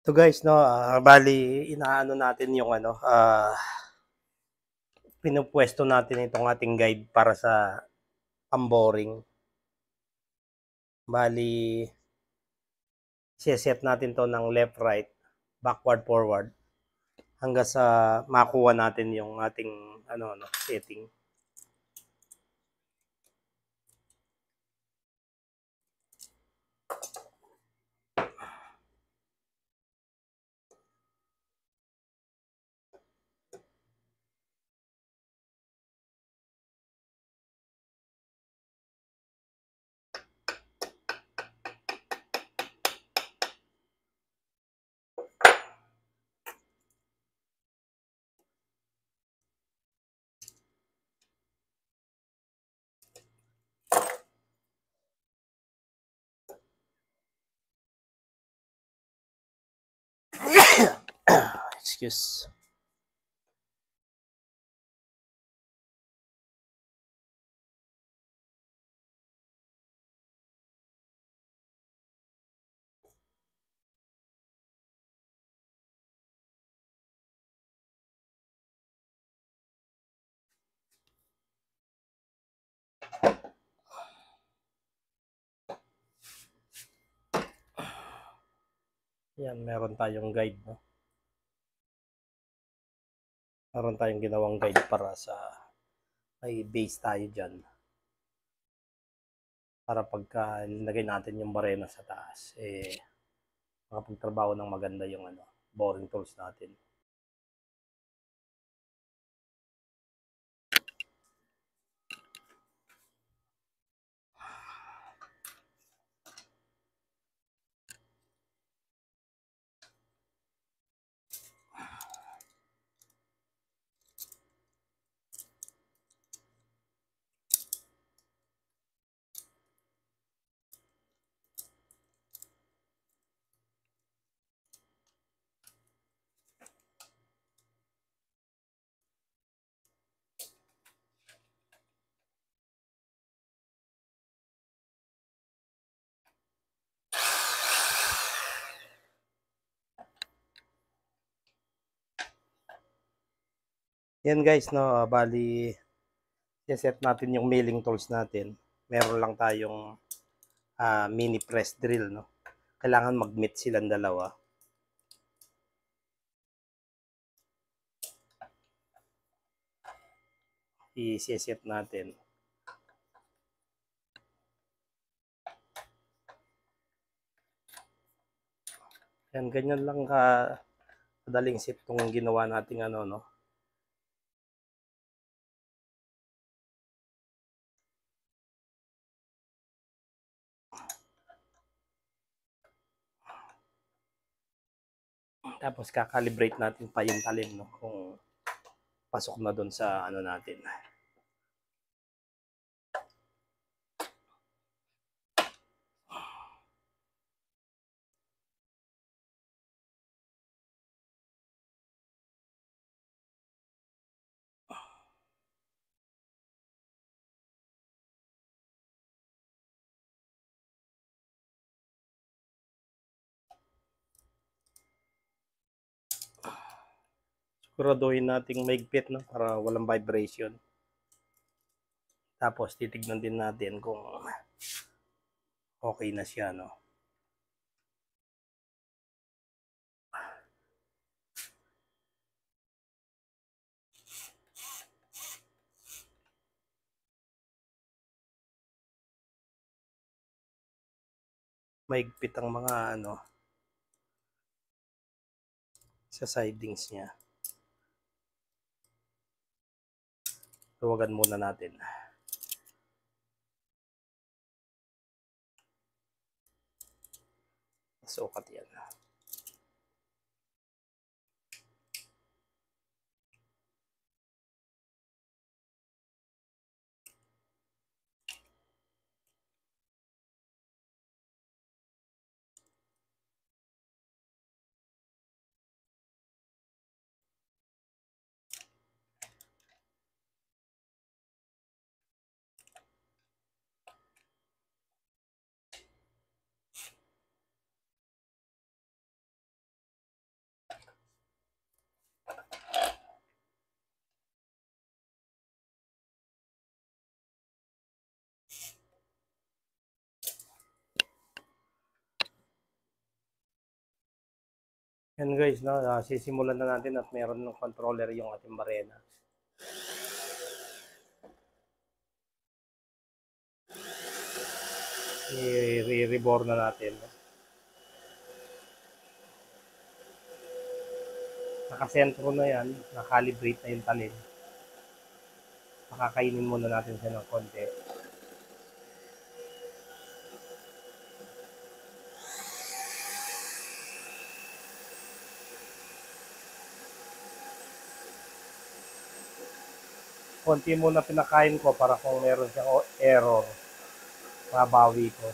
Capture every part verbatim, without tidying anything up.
So guys 'no, ah, bale inaano natin yung ano, ah, pinupuwesto natin itong ating guide para sa pamboring. Bale, ise-set natin 'to ng left, right, backward, forward hanggang sa makuha natin yung ating ano 'no, setting. Excuse. Yan, meron tayong guide 'no. Meron tayong ginawang guide para sa may base tayo diyan. Para pagka nilagay natin yung barena sa taas, eh, makapagtrabaho ng maganda yung ano, boring tools natin. Yan guys 'no, ah, bale i-set natin yung milling tools natin. Meron lang tayong ah, mini press drill 'no. Kailangan mag-meet silang dalawa. I-set natin. Yan, ganyan lang ka madaling set tong ginawa nating ano no. Tapos kakalibrate natin pa yung talim no kung pasok na doon sa ano natin. Siguraduhin nating maigpit no para walang vibration. Tapos titignan din natin kung okay na siya no. Maigpit ang mga ano sa sidings niya. Tuwagan muna natin. Sukat yan. Yan guys, no, uh, sisimulan na natin at meron ng controller yung ating barena. I-rebore na natin. No? Nakasentro na yan, nakalibrate na yung talim. Pakakainin muna natin siya ng konti. Konti muna pinakain ko para kung meron siyang error, mabawi ko.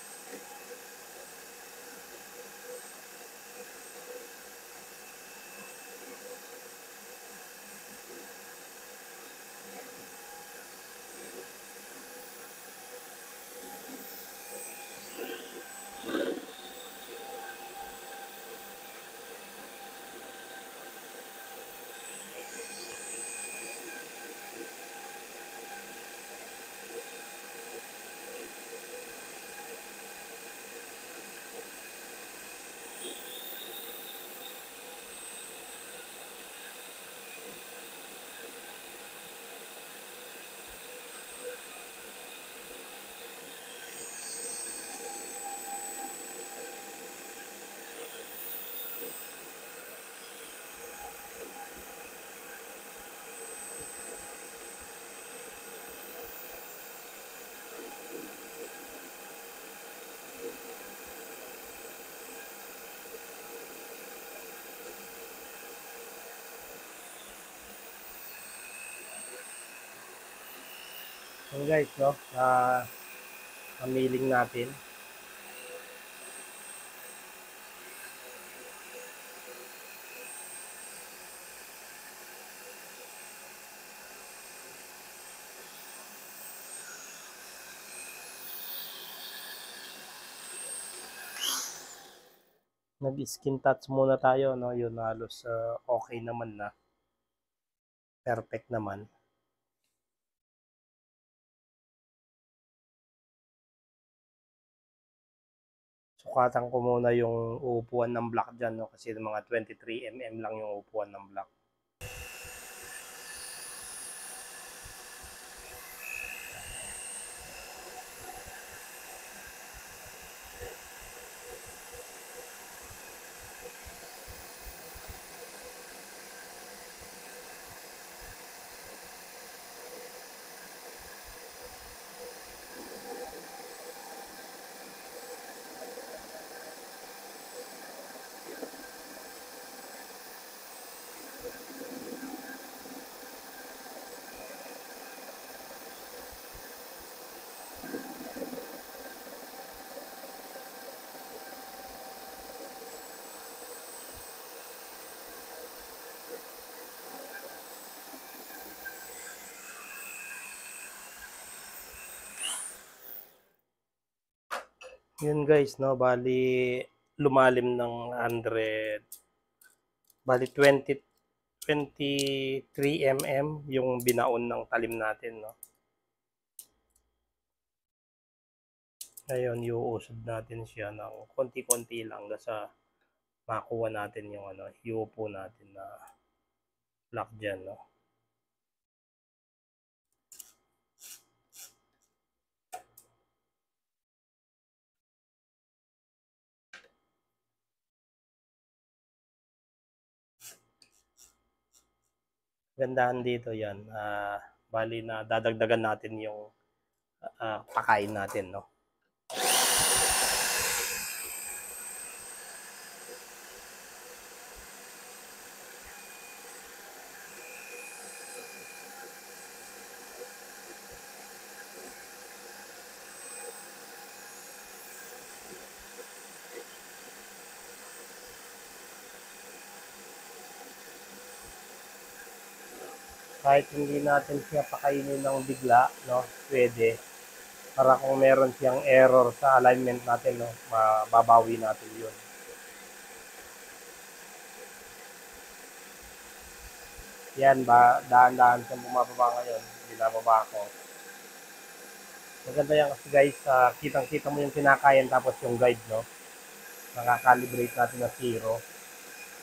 So guys, no, uh, namiling natin. Nag-skin touch muna tayo, no, yun halos uh, okay naman na. Perfect naman. Sukatan ko muna yung uupuan ng block dyan, no? Kasi mga twenty-three millimeters lang yung upuan ng block. Yun guys, no, bali lumalim ng one hundred, bali twenty, twenty-three millimeters yung binaon ng talim natin, no. Ngayon, iuusod natin siya ng konti-konti lang hanggang sa makuha natin yung ano, iupo natin na lock dyan, no. Gandahan dito yan, uh, bali na dadagdagan natin yung uh, pakain natin, no. Kahit hindi natin siya pakainin ng bigla, no, pwede. Para kung meron siyang error sa alignment natin, no, mababawi natin yun. Yan, ba, dahan-dahan siyang bumababa ngayon. Binababa ko. Maganda yan kasi guys, uh, kitang-kita mo yung kinakain tapos yung guide, no. Nakakalibrate natin na zero.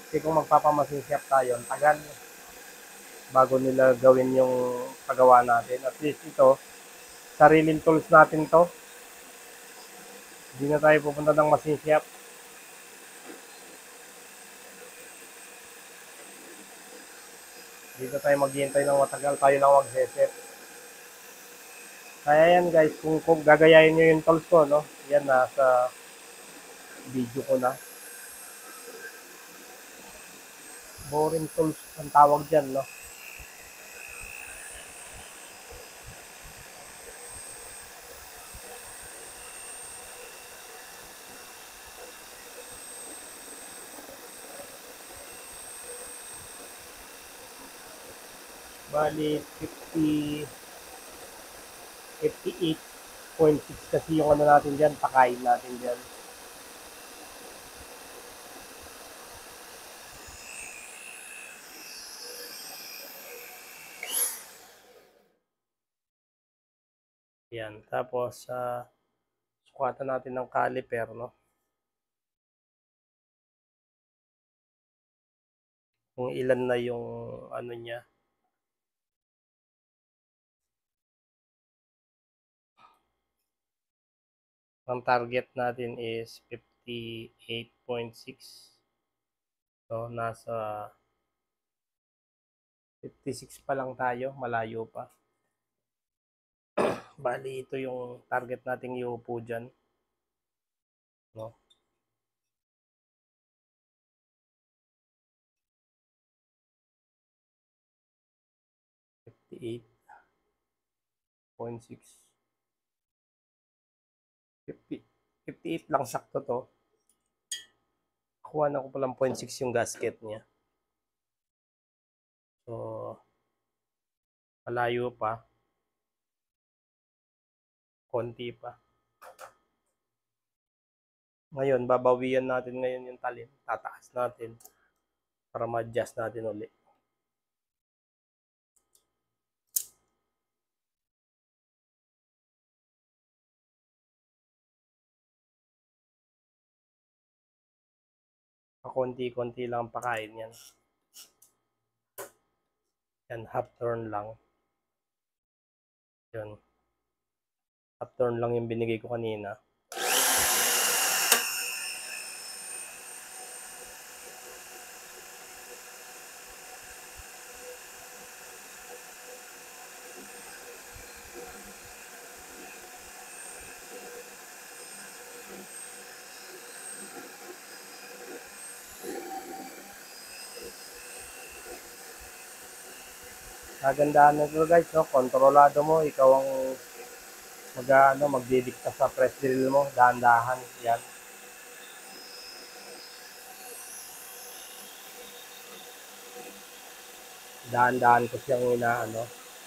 Kasi kung magpapamasin shop tayo, ang tagal bago nila gawin yung pagawa natin. At least ito, sariling tools natin to. Hindi na tayo pupunta ng machine shop. Dito tayo maghihintay ng matagal, tayo lang mag-set. Kaya yan guys, kung, kung gagayahin nyo yung tools ko, no? Yan na sa video ko na. Boring tools ang tawag dyan, no? Bali, fifty, fifty-eight point six kasi yung ano natin dyan, pakain natin dyan. Yan. Tapos, uh, sukatan natin ng caliper, no? Kung ilan na yung ano niya. Ang target natin is fifty-eight point six. So, nasa fifty-six pa lang tayo. Malayo pa. Bali, ito yung target nating iupo dyan. No? fifty-eight point six. fifty, fifty-eight lang sakto to. Kuha na ko palang zero point six yung gasket niya. So, malayo pa. Konti pa. Ngayon, babawian natin ngayon yung talim. Tataas natin para ma-adjust natin ulit. Konti-konti lang ang pakain yan. Yan, half turn lang. Yan. Half turn lang yung binigay ko kanina. Kagandahan nito guys, no? Kontrolado mo, ikaw ang mag ano, magdidikta sa press drill mo, dahan-dahan, yan. Dahan-dahan ko siyang inaano.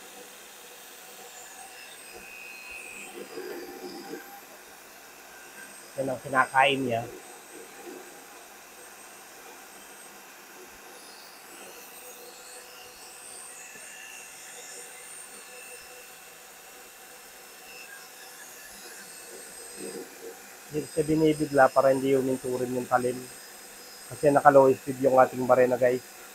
Yan ang kinakain niya. Dito siya binibigla para hindi uminturin yung talim. Kasi naka-low speed yung ating barena guys.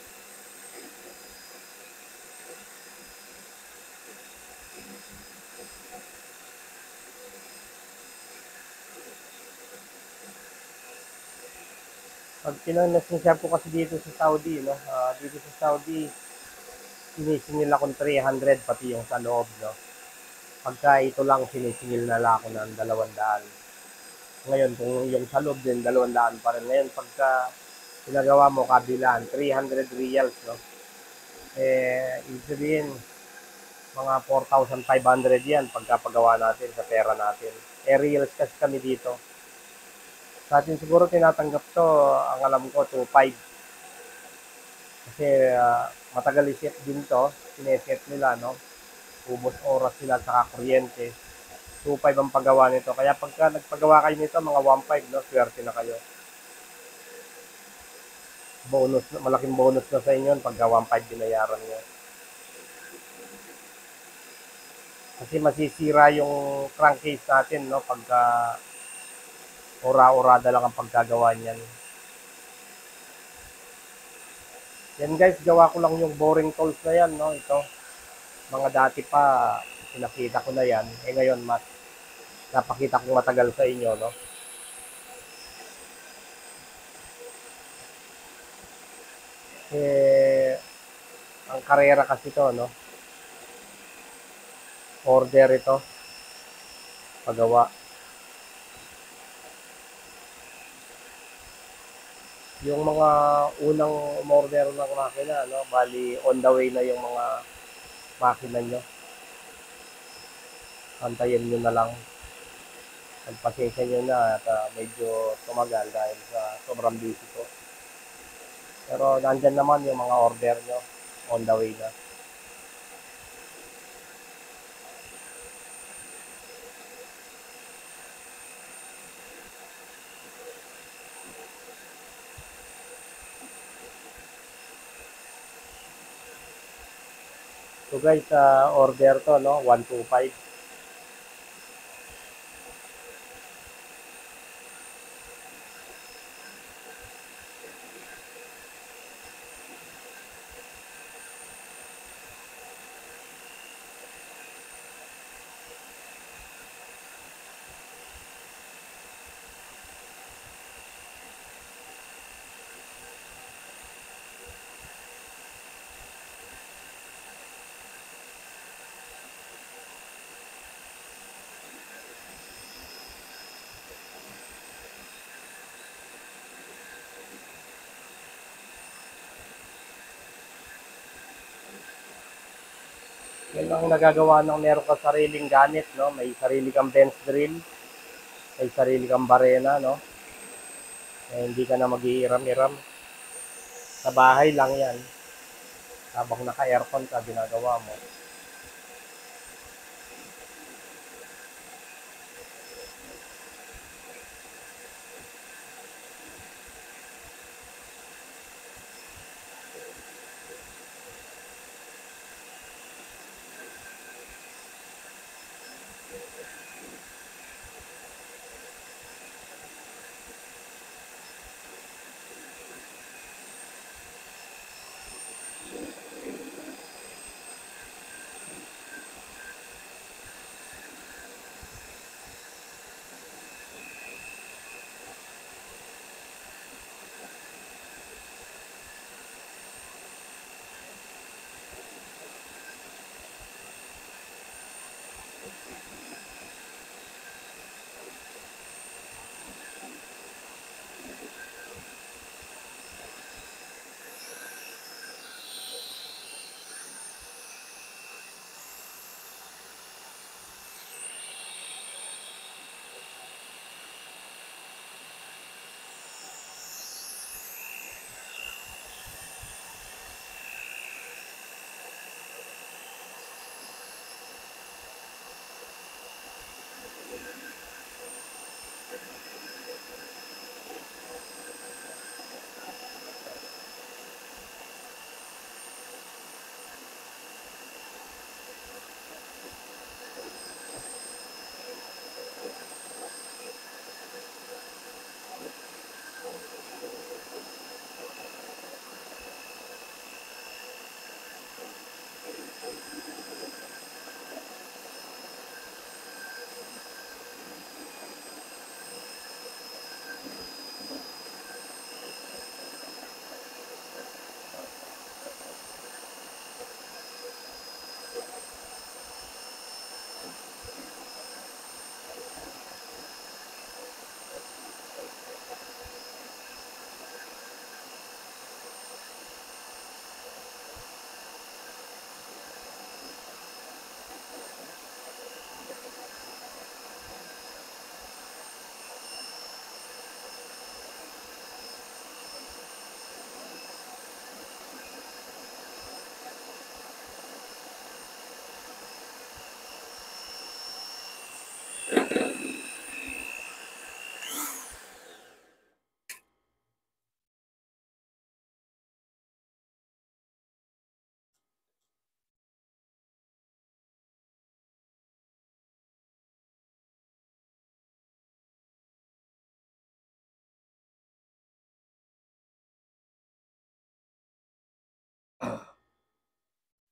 Pag pinanasinsyap ko kasi dito sa Saudi, no? Uh, dito sa Saudi, sinisingil akong three hundred pati yung sa loob, no? Pagka ito lang, sinisingil na lang ako ng dalawang daan. Ngayon, kung yung sa loob din, dalawang daan pa rin. Ngayon, pagka pinagawa mo kabilaan, three hundred reals, no? Eh, ibig sabihin, mga four thousand five hundred yan pagka pagawa natin sa pera natin. Eh, reals kasi kami dito. Sa atin siguro tinatanggap to, ang alam ko, two five. Kasi uh, matagal i-set din to, sineset nila, no? Ubos oras sila sa kuryente. two five ang paggawa nito. Kaya pagka nagpagawa kayo nito, mga one five, no? Swerte na kayo. Bonus, malaking bonus na sa inyo pagka one five binayaran nyo. Kasi masisira yung crankcase natin, no? Pagka ora-orada lang ang pagkagawa niyan. Yan guys, gawa ko lang yung boring tools na yan, no? Ito, mga dati pa, pinakita ko na yan. Eh ngayon, mas napakita ko matagal sa inyo, no? Eh, ang karera kasi to, no? Order ito, pagawa. Yung mga unang umorder ng makina, no? Bali, on the way na yung mga makina nyo. Antayin nyo na lang. Pagpasensya nyo na at uh, medyo tumagal dahil sa sobrang busy ko. Pero nandyan naman yung mga order nyo. On the way na. So guys, uh, order to, no? one two five. Yan ang nagagawa ng meron ka sariling gamit, no? May sarili kang bench drill, may sarili kang barena, no? Eh, hindi ka na mag-iiram-iram. Sa bahay lang yan. Habang naka-aircon ka, ginagawa mo.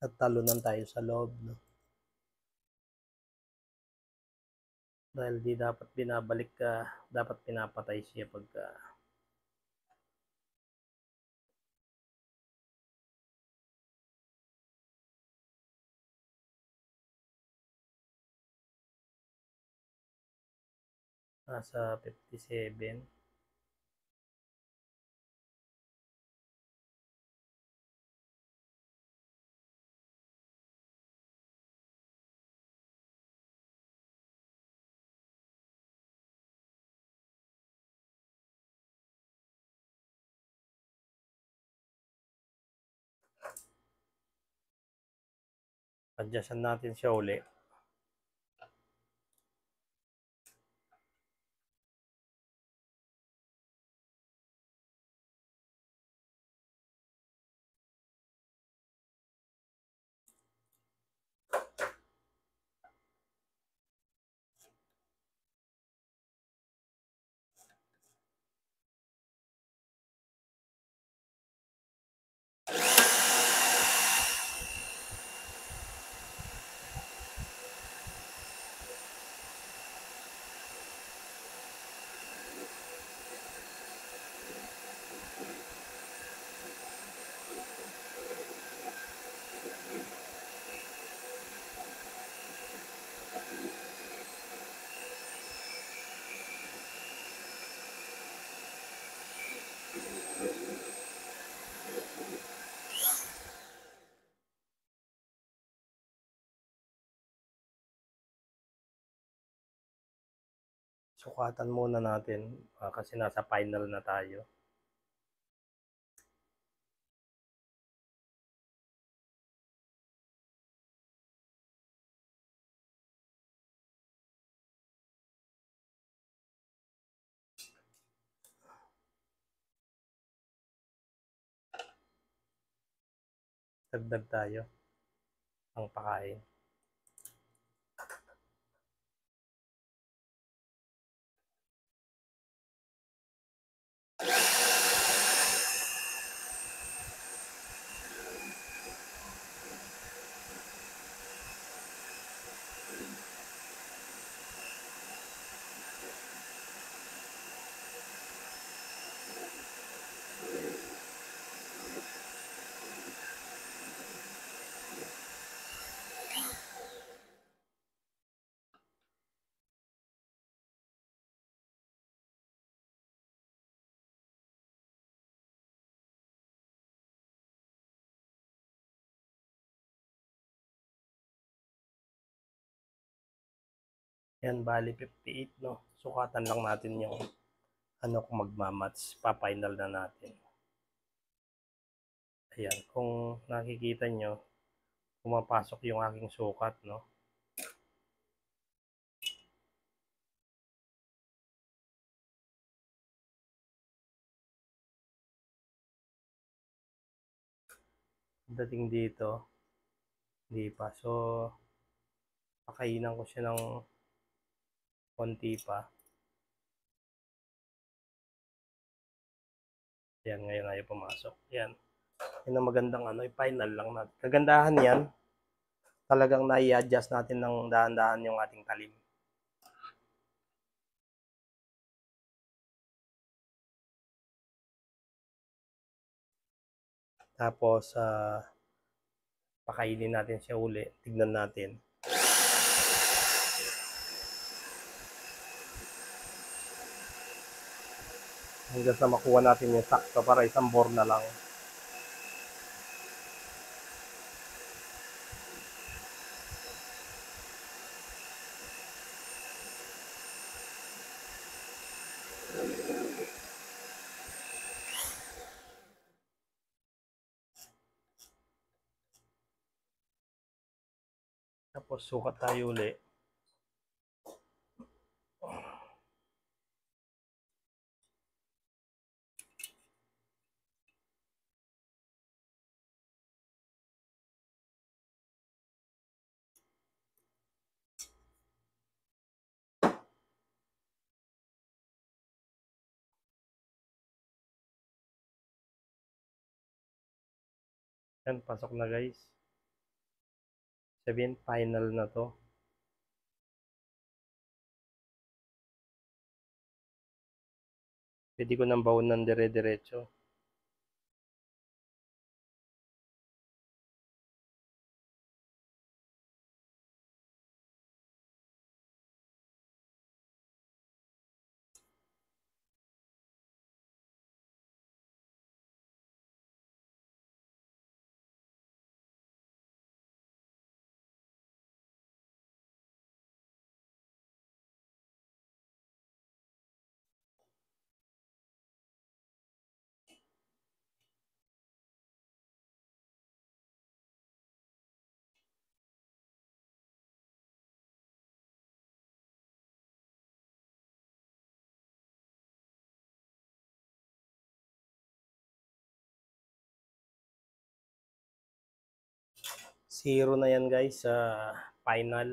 at talunan tayo sa loob, no? Dahil di dapat binabalik ka, dapat pinapatay siya pagka nasa fifty-seven. Adjustan natin siya uli. Sukatan muna natin uh, kasi nasa final na tayo. Dagdag tayo ang pakain. Yan, bali fifty-eight, no? Sukatan lang natin yung ano kung magmamatch, pa-final na natin. Ayan, kung nakikita nyo, pumapasok yung aking sukat, no? Dating dito, hindi pa. So, pakainan ko siya ng konti pa. Yan, ngayon ayaw pumasok. Yan. Yan ang magandang ano, final lang natin. Kagandahan yan, talagang nai-adjust natin ng dahan-dahan yung ating talim. Tapos, uh, pakainin natin siya uli. Tignan natin. Hanggang sa makuha natin yung sakto para isang bore na lang. Tapos sukat tayo uli. Yan, pasok na guys. Sabihin, final na to. Pwede ko nang bawon ng dire-diretso. Zero na yan guys sa final.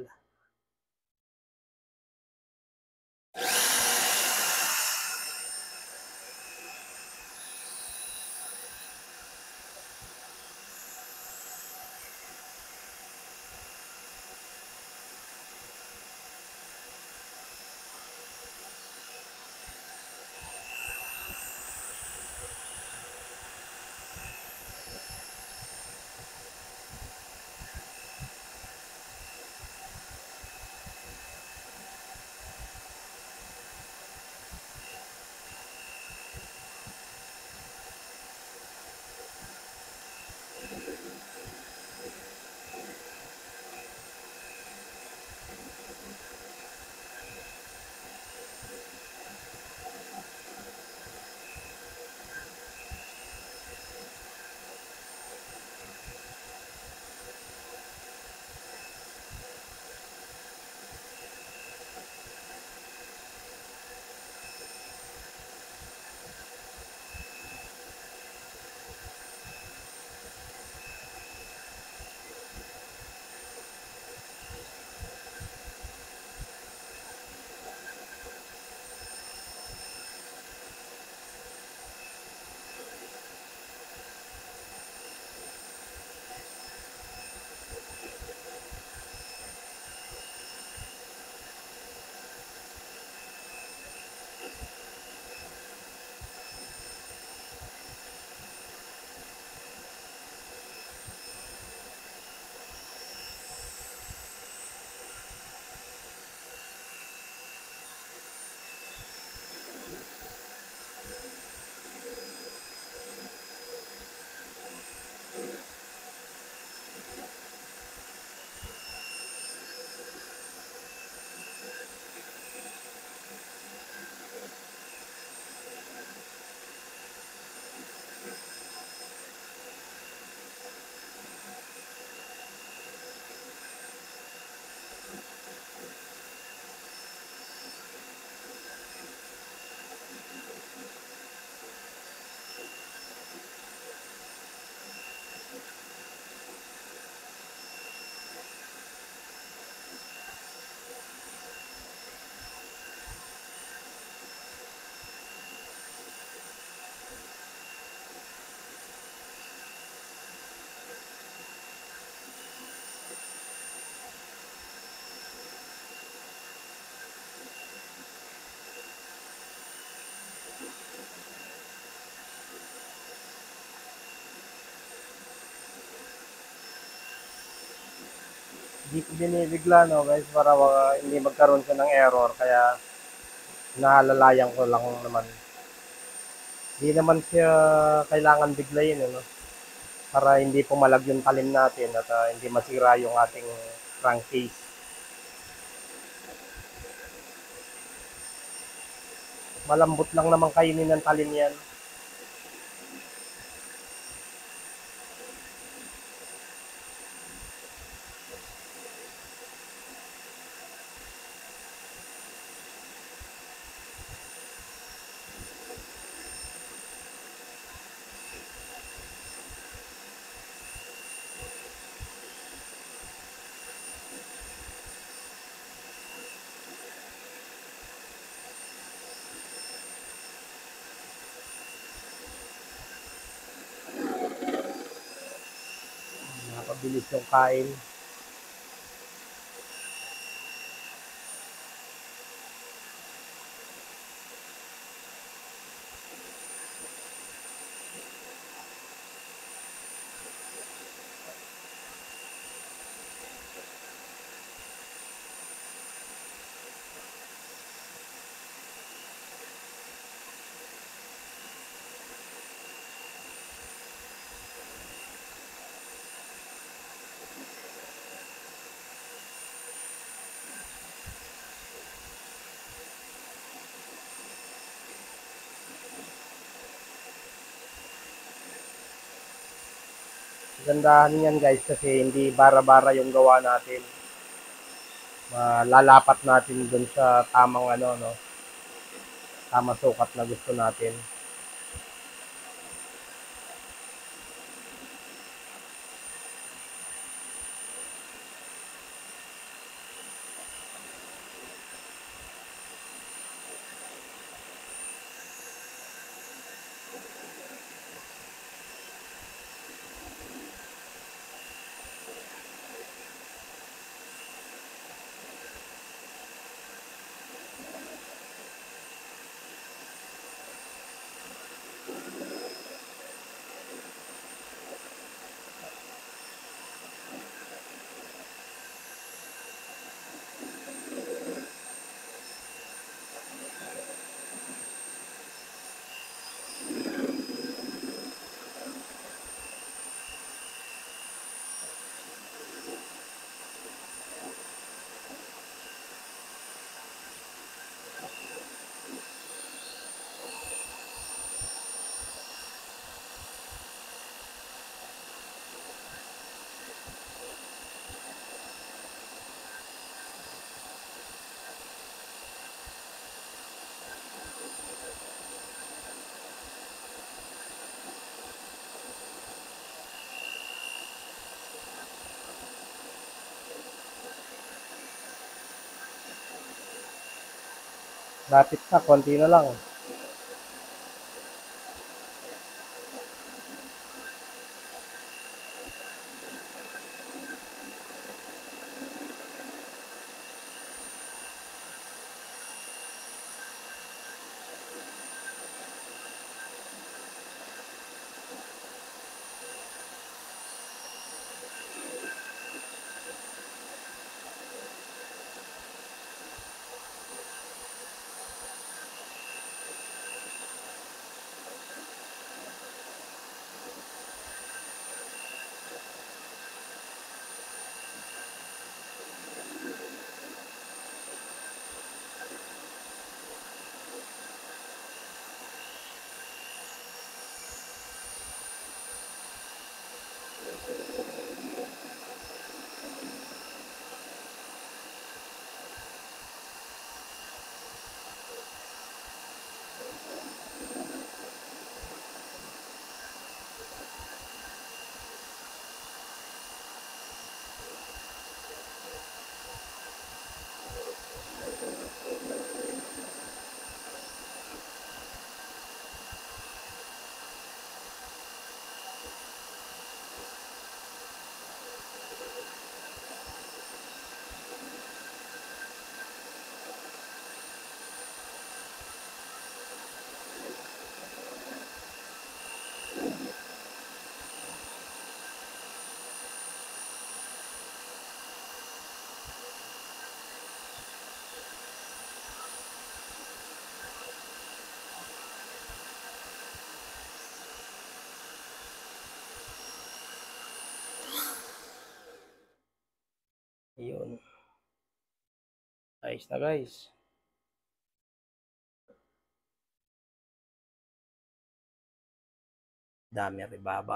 Hindi ko binibigla no guys para uh, hindi magkaroon siya ng error kaya naalalayan ko lang naman. Hindi naman siya kailangan biglayin eh, no? Para hindi pumalag yung talim natin at uh, hindi masira yung ating crankcase. Malambot lang naman kainin ng talim yan. Nakapabilis yung kain. Gandahan yan guys kasi hindi bara-bara yung gawa natin. Malalapat natin dun sa tamang ano, no? Tamang sukat na gusto natin. Lapit na, konti na lang. Ayun. Ayos na guys. Dami ribaba.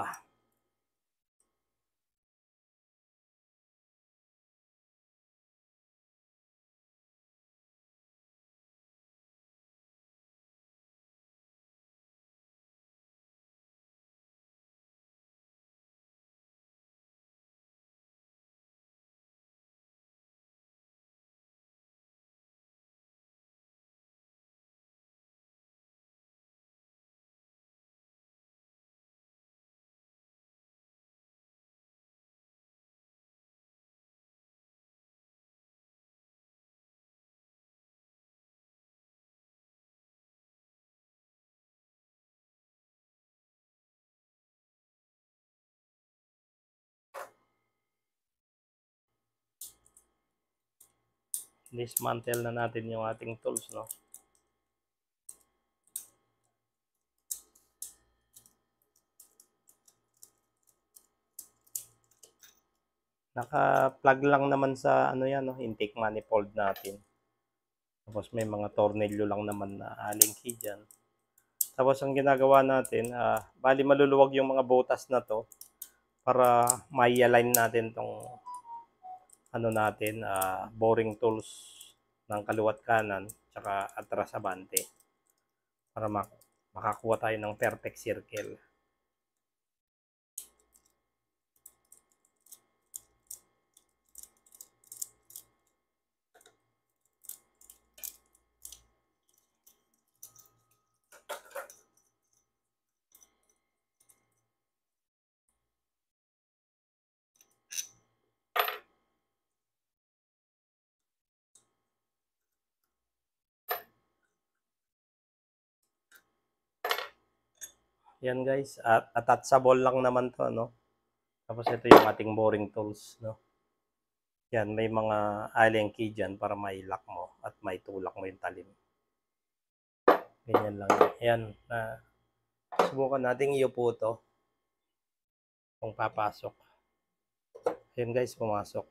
Dismantle na natin yung ating tools, no? Naka-plug lang naman sa ano yan, no? Intake manifold natin. Tapos may mga tornilyo lang naman na allen key dyan. Tapos ang ginagawa natin, uh, bali maluluwag yung mga butas na to para mai-align natin tong ano natin, uh, boring tools ng kaliwat kanan tsaka atras abante para mak makakuha tayo ng perfect circle. Yan guys, at attachable lang naman to, no? Tapos ito yung ating boring tools, no? Yan, may mga allen key dyan para may lock mo at may tulak mo yung talim. Ganyan lang. Yan, na uh, subukan natin iupo to kung papasok. Yan guys, pumasok.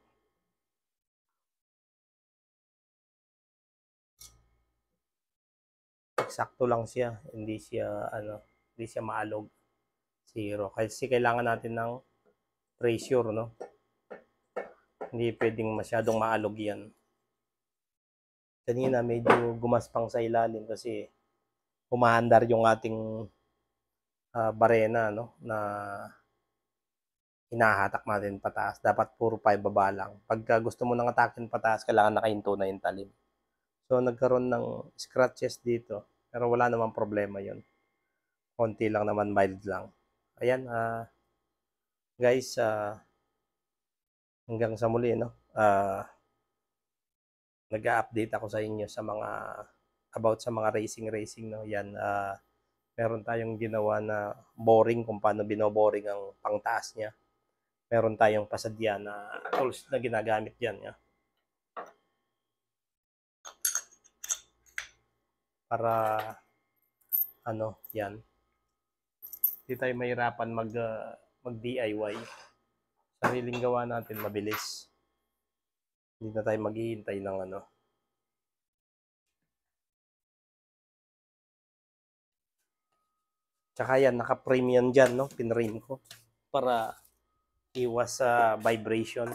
Eksakto lang siya, hindi siya ano, hindi siya maalog. Zero. Kasi kailangan natin ng pressure, no? Hindi pwedeng masyadong maalog yan. Kanina medyo gumaspang sa ilalim kasi humahandar yung ating uh, barena, no? Na hinahatak natin pataas. Dapat puro five baba lang. Pagka gusto mo nang atakin pataas, kailangan nakahinto na yung talim. So nagkaroon ng scratches dito. Pero wala namang problema yon. Konti lang naman, mild lang. Ayan, uh, guys, uh, hanggang sa muli, no? Uh, nag-a-update ako sa inyo sa mga about sa mga racing racing, no? Yan, uh, meron tayong ginawa na boring kung paano binoboring ang pangtaas niya. Meron tayong pasadya na tools na ginagamit diyan, ya. Para ano, yan. Hindi tayo mahirapan mag uh, mag D I Y. Sariling gawa natin, mabilis. Hindi na tayo maghihintay ng ano. Tsaka yan, naka-frame yan dyan, no? Pinrame ko. Para iwas sa uh, vibration.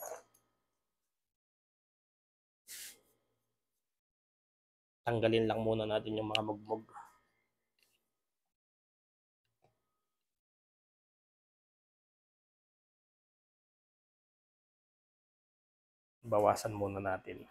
Tanggalin lang muna natin yung mga mugmug. Bawasan muna natin.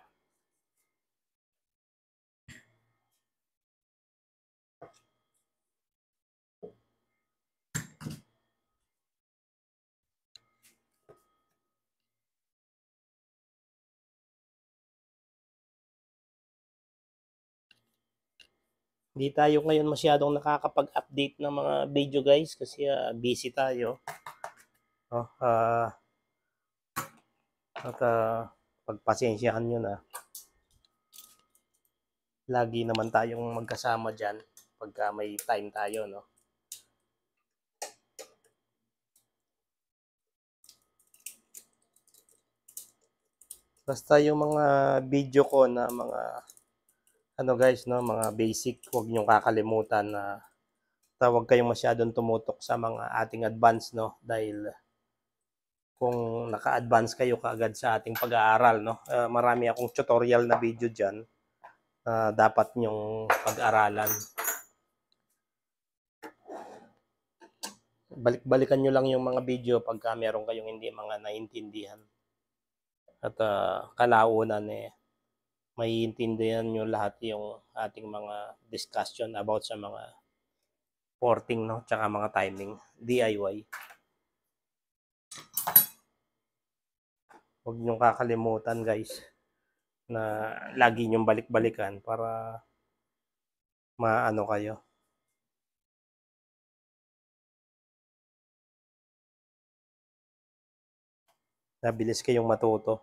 Hindi tayo ngayon masyadong nakakapag-update ng mga video guys kasi uh, busy tayo. Oh, uh, at uh, pagpasensyahan nyo na. Lagi naman tayong magkasama dyan pagka may time tayo, no? Basta yung mga video ko na mga ano guys, no, mga basic, huwag niyong kakalimutan na tawag kayong masyadong tumutok sa mga ating advance, no, dahil kung naka-advance kayo kaagad sa ating pag-aaral, no, uh, marami akong tutorial na video diyan na uh, dapat niyong pag-aralan. Balik-balikan niyo lang yung mga video pagka meron kayong hindi mga naintindihan. At uh, kalaunan eh maiintindihan nyo lahat yung ating mga discussion about sa mga porting, no, tsaka mga timing, D I Y. Huwag nyo kakalimutan guys na lagi nyong balik-balikan para maano kayo. Nabilis kayong matuto.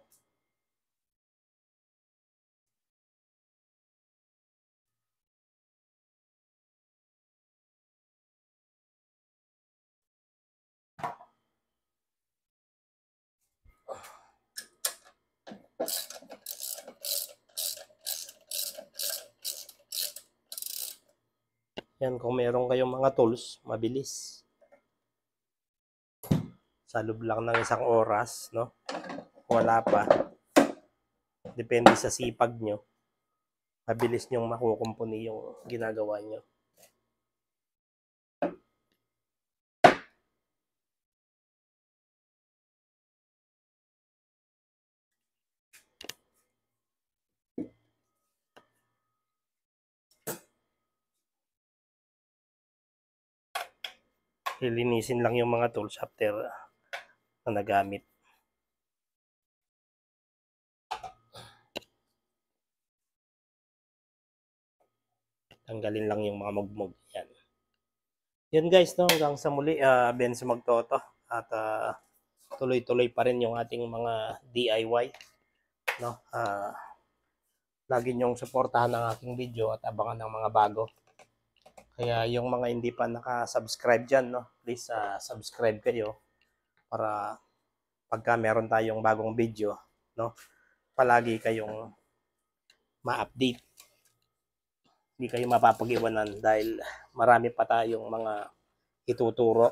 Yan, kung meron kayong mga tools, mabilis. sa loob lang ng isang oras, no? Wala pa. Depende sa sipag nyo. Mabilis nyong makukumpuni yung ginagawa nyo. Lilinisin lang yung mga tools after na nagamit. Tanggalin lang yung mga mugmug. Yan. Yan guys, no, hanggang sa muli, uh, Benz Magtoto. At uh, tuloy-tuloy pa rin yung ating mga D I Y. No? Uh, lagi nyong suportahan ang aking video at abangan ng mga bago. Kaya yung mga hindi pa naka-subscribe dyan, no, please uh, subscribe kayo para pagka meron tayong bagong video, no, palagi kayong ma-update. Hindi kayo mapapag-iwanan dahil marami pa tayong mga ituturo.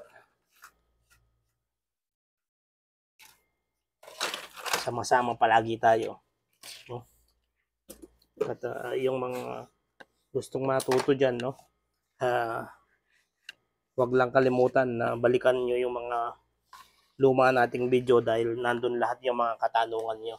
Sama-sama palagi tayo. No? At uh, yung mga gustong matuto dyan, no, uh, wag lang kalimutan na balikan nyo yung mga luma nating video dahil nandun lahat yung mga katanungan nyo.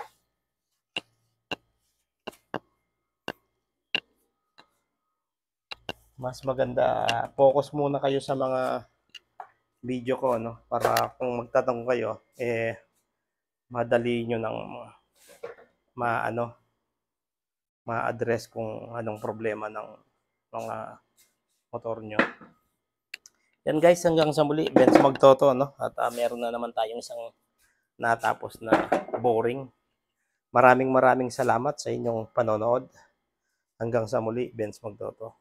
Mas maganda focus muna kayo sa mga video ko, no, para kung magtatanong kayo eh madali nyo nang maano ma-address kung anong problema ng mga motor nyo. Yan guys, hanggang sa muli, Benz Magtoto, no, at uh, meron na naman tayong isang natapos na boring. Maraming maraming salamat sa inyong panonood. Hanggang sa muli, Benz Magtoto.